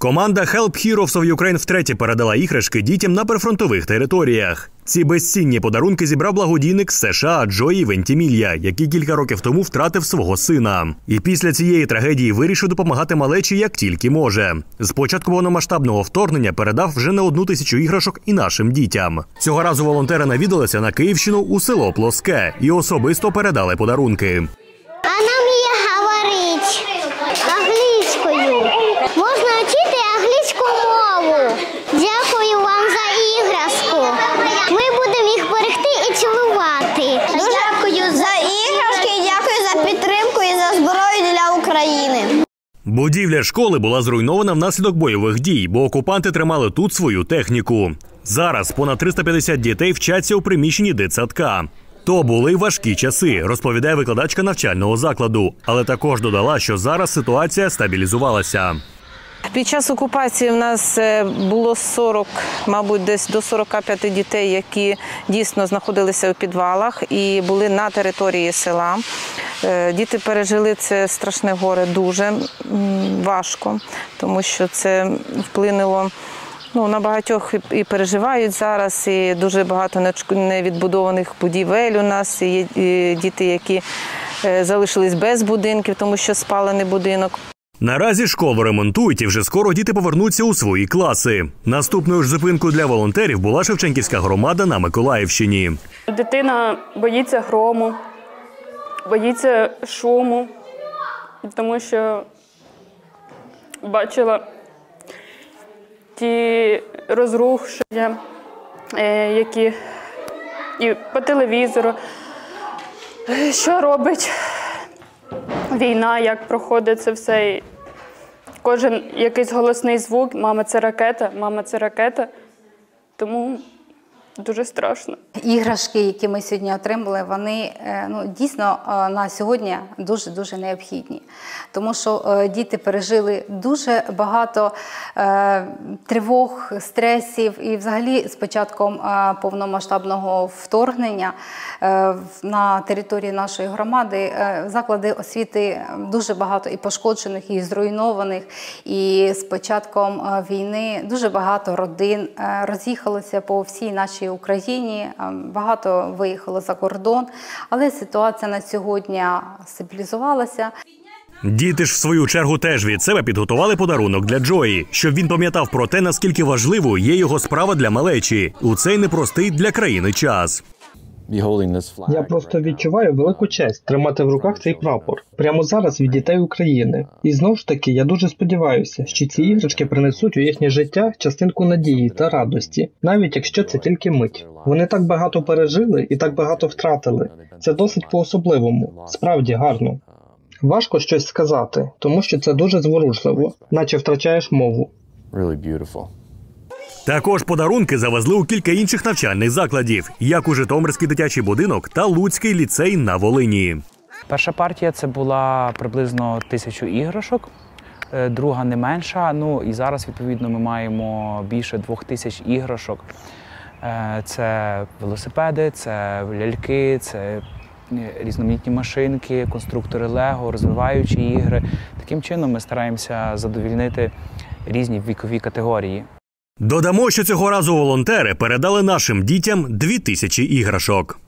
Команда Help Heroes of Ukraine втретє передала іграшки дітям на прифронтових територіях. Ці безцінні подарунки зібрав благодійник з США Джої Вентімілля, який кілька років тому втратив свого сина. І після цієї трагедії вирішив допомагати малечі як тільки може. З початку повномасштабного вторгнення передав вже не 1000 іграшок і нашим дітям. Цього разу волонтери навідалися на Київщину у село Плоске і особисто передали подарунки. Вона вміє говорити англійською. Можна вчити англійську мову. Дякую вам за іграшку. Ми будемо їх берегти і цілувати. Дякую за іграшки, дякую за підтримку і за зброю для України. Будівля школи була зруйнована внаслідок бойових дій, бо окупанти тримали тут свою техніку. Зараз понад 350 дітей вчаться у приміщенні дитсадка. То були важкі часи, розповідає викладачка навчального закладу. Але також додала, що зараз ситуація стабілізувалася. Під час окупації в нас було 40, мабуть, десь до 45 дітей, які дійсно знаходилися у підвалах і були на території села. Діти пережили це страшне горе дуже важко, тому що це вплинуло на багатьох і переживають зараз, і дуже багато невідбудованих будівель у нас, і є діти, які залишились без будинків, тому що спалений будинок. Наразі школу ремонтують і вже скоро діти повернуться у свої класи. Наступною ж зупинкою для волонтерів була Шевченківська громада на Миколаївщині. Дитина боїться грому, боїться шуму, тому що бачила ті розрушення, які і по телевізору, що робить війна, як проходить це все. Кожен якийсь голосний звук, мама це ракета, тому дуже страшно. Іграшки, які ми сьогодні отримали, вони дійсно на сьогодні дуже-дуже необхідні. Тому що діти пережили дуже багато тривог, стресів. І взагалі з початком повномасштабного вторгнення на території нашої громади заклади освіти дуже багато і пошкоджених, і зруйнованих. І з початком війни дуже багато родин роз'їхалося по всій нашій Україні, багато виїхало за кордон, але ситуація на сьогодні стабілізувалася. Діти ж, в свою чергу, теж від себе підготували подарунок для Джої, щоб він пам'ятав про те, наскільки важливою є його справа для малечі у цей непростий для країни час. Я просто відчуваю велику честь тримати в руках цей прапор прямо зараз від дітей України. І знову ж таки, я дуже сподіваюся, що ці іграшки принесуть у їхнє життя частинку надії та радості, навіть якщо це тільки мить. Вони так багато пережили і так багато втратили. Це досить по-особливому, справді гарно. Важко щось сказати, тому що це дуже зворушливо, наче втрачаєш мову. Також подарунки завезли у кілька інших навчальних закладів, як у Житомирський дитячий будинок та Луцький ліцей на Волині. Перша партія – це була приблизно 1000 іграшок, друга не менша. І зараз, відповідно, ми маємо більше 2000 іграшок. Це велосипеди, це ляльки, це різноманітні машинки, конструктори Лего, розвиваючі ігри. Таким чином ми стараємося задовольнити різні вікові категорії. Додамо, що цього разу волонтери передали нашим дітям 2000 іграшок.